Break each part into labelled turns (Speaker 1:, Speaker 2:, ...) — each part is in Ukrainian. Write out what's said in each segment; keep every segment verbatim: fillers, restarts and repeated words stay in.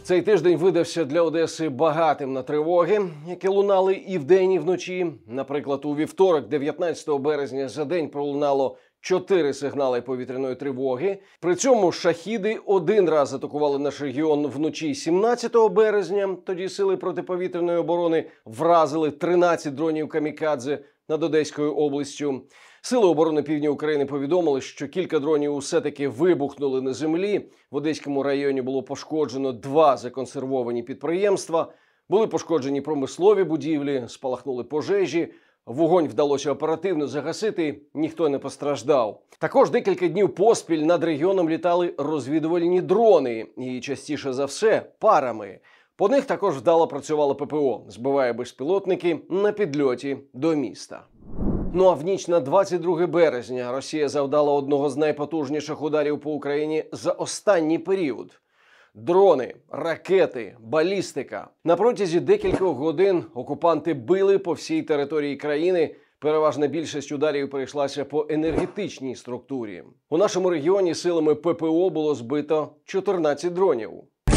Speaker 1: Цей тиждень видався для Одеси багатим на тривоги, які лунали і вдень, і вночі. Наприклад, у вівторок, дев'ятнадцятого березня, за день пролунало чотири сигнали повітряної тривоги. При цьому шахіди один раз атакували наш регіон вночі сімнадцятого березня. Тоді сили протиповітряної оборони вразили тринадцять дронів камікадзе над Одеською областю. Сили оборони Півдня України повідомили, що кілька дронів усе-таки вибухнули на землі. В Одеському районі було пошкоджено два законсервовані підприємства. Були пошкоджені промислові будівлі, спалахнули пожежі. Вогонь вдалося оперативно загасити, ніхто не постраждав. Також декілька днів поспіль над регіоном літали розвідувальні дрони. І частіше за все – парами. По них також вдало працювало ППО, збиває безпілотники на підльоті до міста. Ну а в ніч на двадцять друге березня Росія завдала одного з найпотужніших ударів по Україні за останній період. Дрони, ракети, балістика. На протязі декількох годин окупанти били по всій території країни. Переважна більшість ударів перейшлася по енергетичній структурі. У нашому регіоні силами ППО було збито чотирнадцять дронів.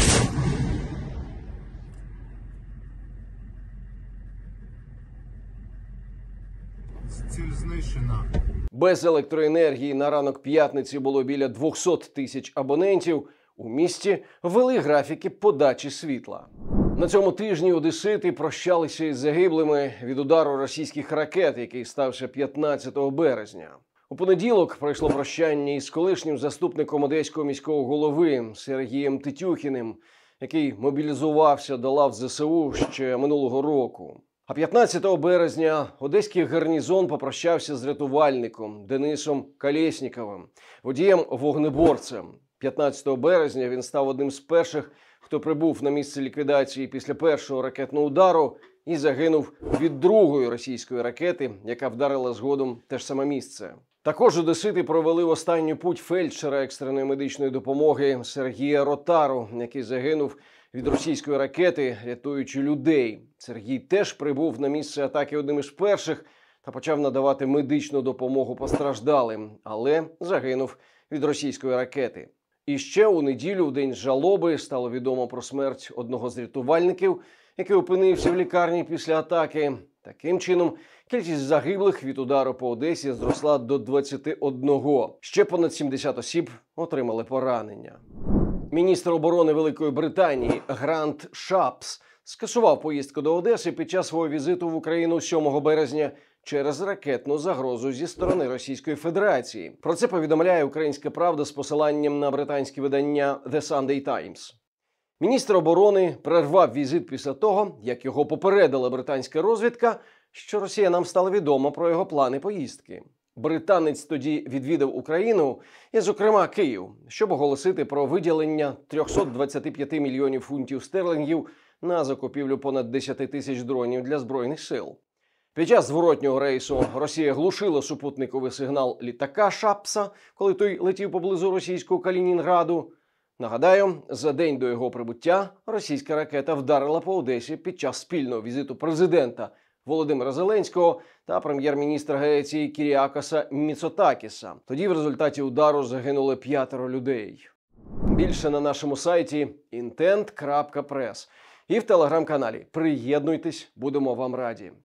Speaker 2: Ціль знищена.
Speaker 1: Без електроенергії на ранок п'ятниці було біля двісті тисяч абонентів. У місті ввели графіки подачі світла. На цьому тижні одесити прощалися із загиблими від удару російських ракет, який стався п'ятнадцятого березня. У понеділок пройшло прощання із колишнім заступником одеського міського голови Сергієм Тетюхіним, який мобілізувався до лав ЗСУ ще минулого року. А п'ятнадцятого березня одеський гарнізон попрощався з рятувальником Денисом Колєсніковим, водієм-вогнеборцем. п'ятнадцятого березня він став одним з перших, хто прибув на місце ліквідації після першого ракетного удару і загинув від другої російської ракети, яка вдарила згодом те ж саме місце. Також одесити провели в останню путь фельдшера екстреної медичної допомоги Сергія Ротару, який загинув від російської ракети, рятуючи людей. Сергій теж прибув на місце атаки одним із перших та почав надавати медичну допомогу постраждалим, але загинув від російської ракети. І ще у неділю, в день жалоби, стало відомо про смерть одного з рятувальників, який опинився в лікарні після атаки. Таким чином, кількість загиблих від удару по Одесі зросла до двадцяти одного. Ще понад сімдесят осіб отримали поранення. Міністр оборони Великої Британії Грант Шапс скасував поїздку до Одеси під час свого візиту в Україну сьомого березня через ракетну загрозу зі сторони Російської Федерації. Про це повідомляє «Українська правда» з посиланням на британське видання The Sunday Times. Міністр оборони перервав візит після того, як його попередила британська розвідка, що росіянам стало відомо про його плани поїздки. Британець тоді відвідав Україну, і, зокрема, Київ, щоб оголосити про виділення триста двадцять п'ять мільйонів фунтів стерлінгів на закупівлю понад десять тисяч дронів для Збройних сил. Під час зворотнього рейсу Росія глушила супутниковий сигнал літака Шапса, коли той летів поблизу російського Калінінграду. Нагадаю, за день до його прибуття російська ракета вдарила по Одесі під час спільного візиту президента Володимира Зеленського та прем'єр-міністра Греції Кіріакоса Міцотакіса. Тоді в результаті удару загинули п'ятеро людей. Більше на нашому сайті інтент крапка прес і в телеграм-каналі. Приєднуйтесь, будемо вам раді.